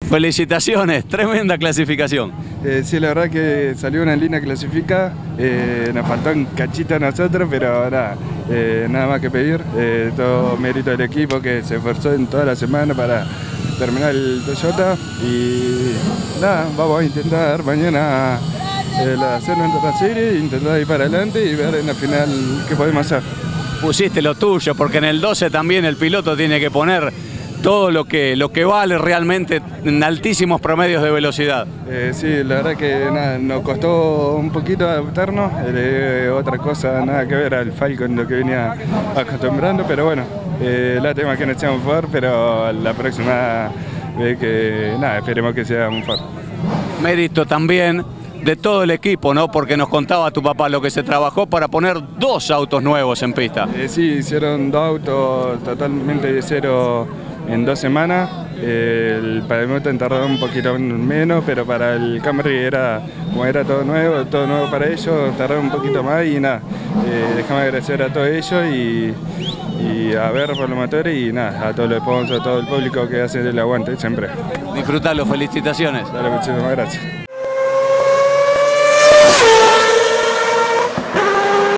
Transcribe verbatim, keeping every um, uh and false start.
Felicitaciones, tremenda clasificación. Eh, sí, la verdad que salió una línea clasificada, eh, nos faltó un cachito a nosotros, pero nada, eh, nada más que pedir. Eh, todo mérito del equipo que se esforzó en toda la semana para terminar el Toyota y nada, vamos a intentar mañana eh, hacer nuestra serie, intentar ir para adelante y ver en la final qué podemos hacer. Pusiste lo tuyo, porque en el doce también el piloto tiene que poner todo lo que, lo que vale realmente en altísimos promedios de velocidad. Eh, sí, la verdad que nada, nos costó un poquito adaptarnos, eh, otra cosa nada que ver al Falcon, lo que venía acostumbrando, pero bueno, eh, la tema que no sea un Ford, pero la próxima vez que nada, esperemos que sea un Ford. Mérito también de todo el equipo, ¿no? Porque nos contaba tu papá lo que se trabajó para poner dos autos nuevos en pista. Eh, sí, hicieron dos autos totalmente de cero en dos semanas. Eh, el pavimento tardó un poquito menos, pero para el Camry era, como era todo nuevo, todo nuevo para ellos, tardó un poquito más y nada. Eh, dejamos agradecer a todos ellos y, y a ver por los motores y nada, a todos los sponsors, a todo el público que hace el aguante siempre. Disfrutalo, felicitaciones. Dale, muchísimas gracias.